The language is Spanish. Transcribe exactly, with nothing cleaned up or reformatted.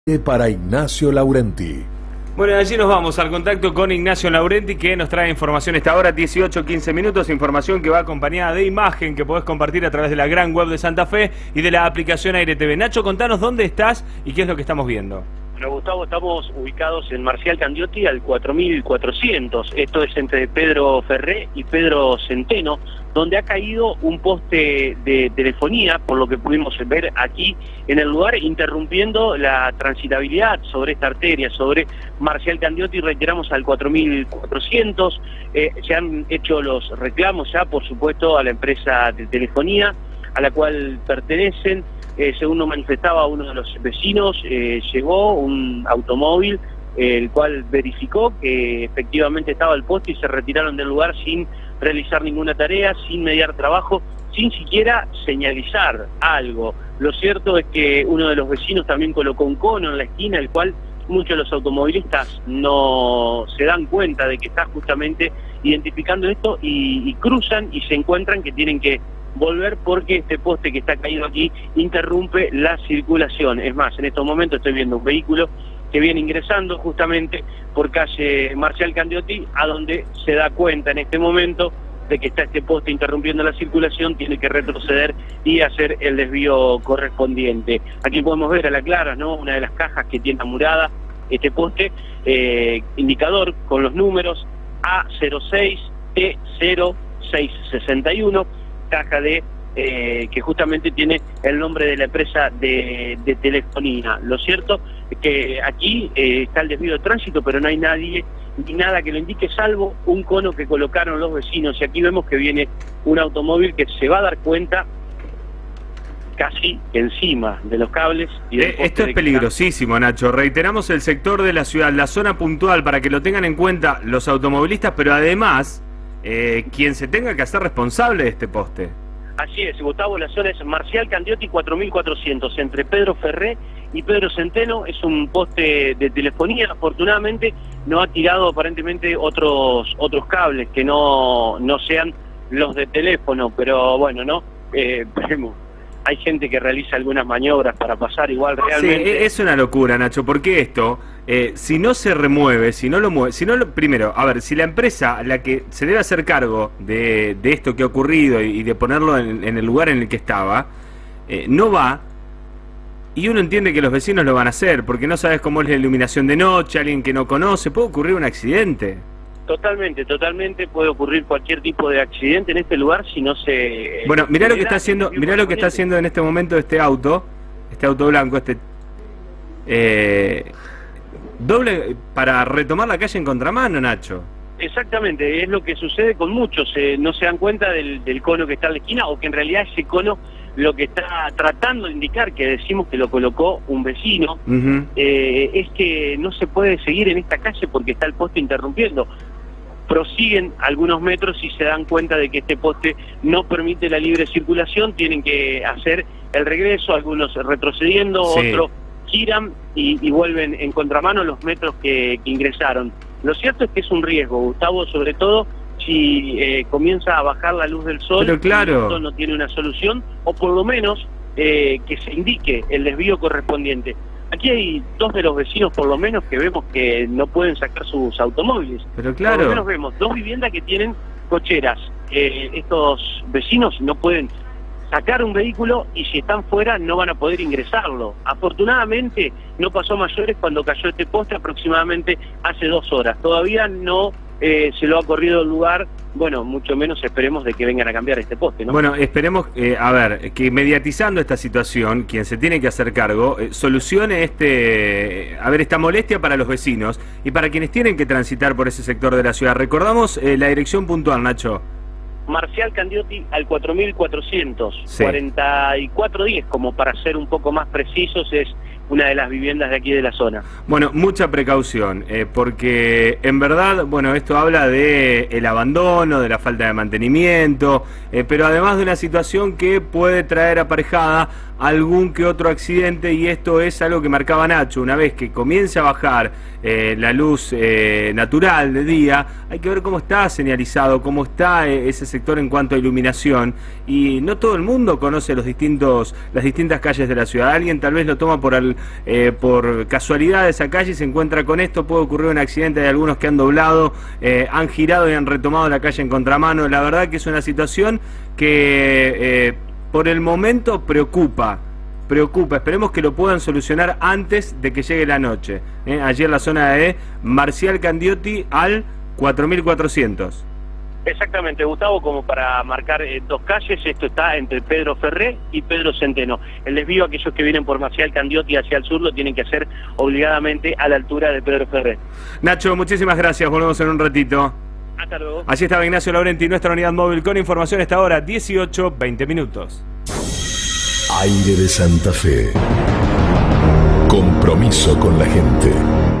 Para Ignacio Laurenti. Bueno, allí nos vamos al contacto con Ignacio Laurenti, que nos trae información esta hora, dieciocho quince minutos, información que va acompañada de imagen que podés compartir a través de la gran web de Santa Fe y de la aplicación Aire T V. Nacho, contanos dónde estás y qué es lo que estamos viendo. Bueno, Gustavo, estamos ubicados en Marcial Candiotti al cuatro mil cuatrocientos, esto es entre Pedro Ferré y Pedro Centeno, donde ha caído un poste de telefonía, por lo que pudimos ver aquí en el lugar, interrumpiendo la transitabilidad sobre esta arteria, sobre Marcial Candiotti, reiteramos al cuatro mil cuatrocientos, eh, se han hecho los reclamos ya, por supuesto, a la empresa de telefonía, a la cual pertenecen. Eh, según nos manifestaba uno de los vecinos, eh, llegó un automóvil, eh, el cual verificó que efectivamente estaba el poste y se retiraron del lugar sin realizar ninguna tarea, sin mediar trabajo, sin siquiera señalizar algo. Lo cierto es que uno de los vecinos también colocó un cono en la esquina, el cual muchos de los automovilistas no se dan cuenta de que está justamente identificando esto y, y cruzan y se encuentran que tienen que volver porque este poste que está caído aquí interrumpe la circulación. Es más, en estos momentos estoy viendo un vehículo que viene ingresando justamente por calle Marcial Candiotti, a donde se da cuenta en este momento de que está este poste interrumpiendo la circulación, tiene que retroceder y hacer el desvío correspondiente. Aquí podemos ver a la clara, ¿no?, una de las cajas que tiene amurada este poste, eh, indicador con los números A cero seis T cero seis sesenta y uno, caja de eh, que justamente tiene el nombre de la empresa de, de telefonía. Lo cierto es que aquí eh, está el desvío de tránsito, pero no hay nadie ni nada que lo indique, salvo un cono que colocaron los vecinos, y aquí vemos que viene un automóvil que se va a dar cuenta casi encima de los cables. Y del eh, esto es peligrosísimo, Nacho. Reiteramos el sector de la ciudad, la zona puntual, para que lo tengan en cuenta los automovilistas, pero además Eh, quien se tenga que hacer responsable de este poste. Así es, Gustavo, la zona es Marcial Candiotti cuatro mil cuatrocientos, entre Pedro Ferré y Pedro Centeno. Es un poste de telefonía, afortunadamente no ha tirado aparentemente otros otros cables que no, no sean los de teléfono, pero bueno, ¿no? Eh, hay gente que realiza algunas maniobras para pasar igual realmente. Sí, es una locura, Nacho, porque esto, eh, si no se remueve, si no lo mueve, si no lo, primero, a ver, si la empresa, la que se debe hacer cargo de, de esto que ha ocurrido y de ponerlo en, en el lugar en el que estaba, eh, no va, y uno entiende que los vecinos lo van a hacer, porque no sabes cómo es la iluminación de noche, alguien que no conoce, puede ocurrir un accidente. Totalmente, totalmente puede ocurrir cualquier tipo de accidente en este lugar si no se... Bueno, mirá lo que está haciendo, mirá lo que está haciendo en este momento este auto, este auto blanco, este eh, doble para retomar la calle en contramano, Nacho. Exactamente, es lo que sucede con muchos, eh, no se dan cuenta del, del cono que está en la esquina, o que en realidad ese cono lo que está tratando de indicar, que decimos que lo colocó un vecino, uh-huh. eh, es que no se puede seguir en esta calle porque está el poste interrumpiendo. Prosiguen algunos metros y se dan cuenta de que este poste no permite la libre circulación, tienen que hacer el regreso, algunos retrocediendo, sí. Otros giran y, y vuelven en contramano los metros que, que ingresaron. Lo cierto es que es un riesgo, Gustavo, sobre todo si eh, comienza a bajar la luz del sol. Pero claro, y esto no tiene una solución, o por lo menos eh, que se indique el desvío correspondiente. Aquí hay dos de los vecinos, por lo menos, que vemos que no pueden sacar sus automóviles. Pero claro, por lo menos vemos dos viviendas que tienen cocheras. Eh, estos vecinos no pueden sacar un vehículo y si están fuera no van a poder ingresarlo. Afortunadamente no pasó mayores cuando cayó este poste aproximadamente hace dos horas. Todavía no eh, se lo ha corrido el lugar. Bueno, mucho menos esperemos de que vengan a cambiar este poste, ¿no? Bueno, esperemos, eh, a ver, que mediatizando esta situación, quien se tiene que hacer cargo, eh, solucione este, a ver, esta molestia para los vecinos y para quienes tienen que transitar por ese sector de la ciudad. Recordamos eh, la dirección puntual, Nacho. Marcial Candiotti al cuatro mil cuatrocientos, sí. cuarenta y cuatro diez, como para ser un poco más precisos, es una de las viviendas de aquí de la zona. Bueno, mucha precaución, eh, porque en verdad, bueno, esto habla de el abandono, de la falta de mantenimiento, eh, pero además de una situación que puede traer aparejada algún que otro accidente, y esto es algo que marcaba Nacho. Una vez que comience a bajar eh, la luz eh, natural de día, hay que ver cómo está señalizado, cómo está eh, ese sector en cuanto a iluminación, y no todo el mundo conoce los distintos, las distintas calles de la ciudad. Alguien tal vez lo toma por, al, eh, por casualidad de esa calle y se encuentra con esto. Puede ocurrir un accidente, hay algunos que han doblado, eh, han girado y han retomado la calle en contramano. La verdad que es una situación que eh, por el momento preocupa, preocupa. Esperemos que lo puedan solucionar antes de que llegue la noche. ¿eh? Allí en la zona de Marcial Candioti al cuatro mil cuatrocientos. Exactamente, Gustavo, como para marcar eh, dos calles. Esto está entre Pedro Ferré y Pedro Centeno. El desvío, aquellos que vienen por Marcial Candioti hacia el sur, lo tienen que hacer obligadamente a la altura de Pedro Ferré. Nacho, muchísimas gracias, volvemos en un ratito. Hasta luego. Allí estaba Ignacio Laurenti, nuestra unidad móvil con información a esta hora, dieciocho veinte minutos. Aire de Santa Fe. Compromiso con la gente.